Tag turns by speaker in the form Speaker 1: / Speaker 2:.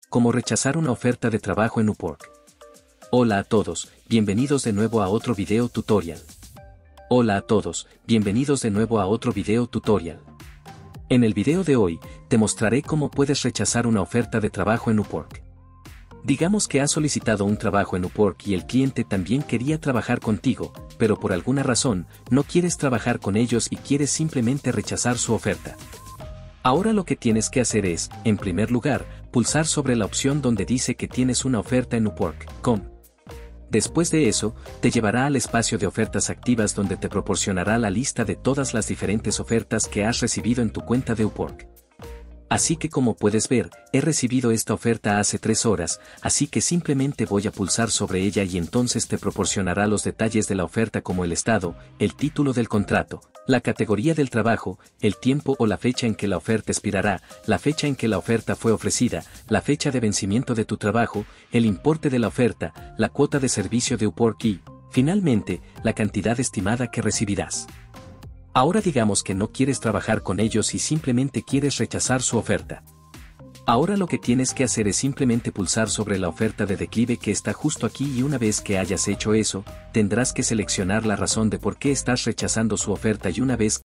Speaker 1: Cómo rechazar una oferta de trabajo en Upwork. Hola a todos, bienvenidos de nuevo a otro video tutorial. Hola a todos, bienvenidos de nuevo a otro video tutorial. En el video de hoy, te mostraré cómo puedes rechazar una oferta de trabajo en Upwork. Digamos que has solicitado un trabajo en Upwork y el cliente también quería trabajar contigo, pero por alguna razón, no quieres trabajar con ellos y quieres simplemente rechazar su oferta. Ahora lo que tienes que hacer es, en primer lugar, pulsar sobre la opción donde dice que tienes una oferta en Upwork.com. Después de eso, te llevará al espacio de ofertas activas donde te proporcionará la lista de todas las diferentes ofertas que has recibido en tu cuenta de Upwork. Así que como puedes ver, he recibido esta oferta hace 3 horas, así que simplemente voy a pulsar sobre ella y entonces te proporcionará los detalles de la oferta como el estado, el título del contrato, la categoría del trabajo, el tiempo o la fecha en que la oferta expirará, la fecha en que la oferta fue ofrecida, la fecha de vencimiento de tu trabajo, el importe de la oferta, la cuota de servicio de Upwork y, finalmente, la cantidad estimada que recibirás. Ahora digamos que no quieres trabajar con ellos y simplemente quieres rechazar su oferta. Ahora lo que tienes que hacer es simplemente pulsar sobre la oferta de declive que está justo aquí y una vez que hayas hecho eso, tendrás que seleccionar la razón de por qué estás rechazando su oferta y una vez